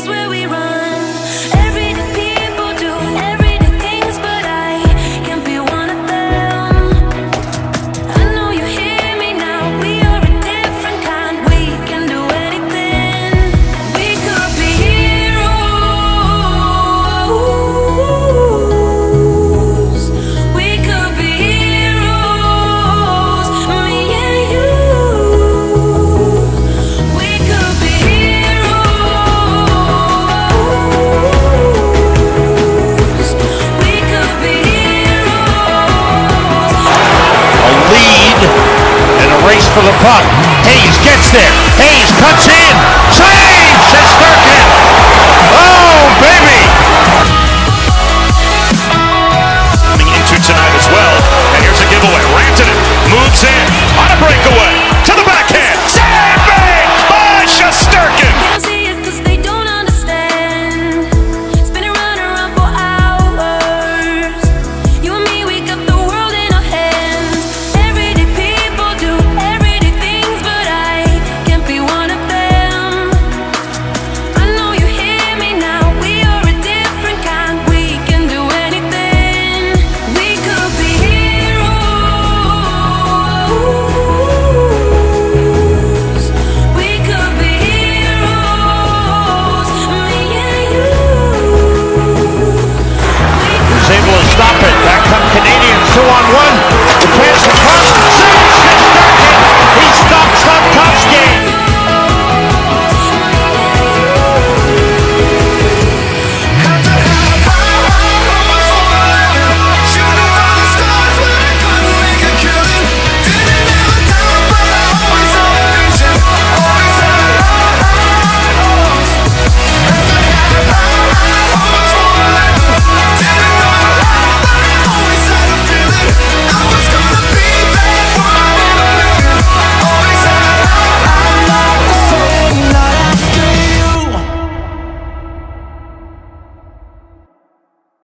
is where we run. Everyday people do everyday things, but I can't be one of them. I know you hear me now. We are a different kind. We can do anything. We could be heroes. We could be heroes. Me and you. We could be heroes. We could be heroes. A lead and a race for the puck. Hayes gets there. Hayes cuts in. Save!